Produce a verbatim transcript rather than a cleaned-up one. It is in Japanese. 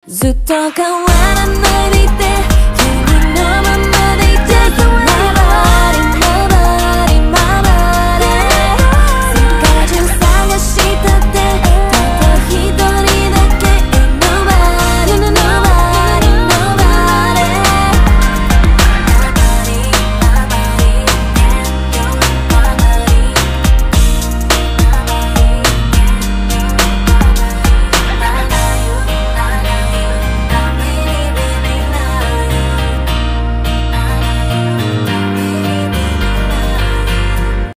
ずっと変わらないでいて君の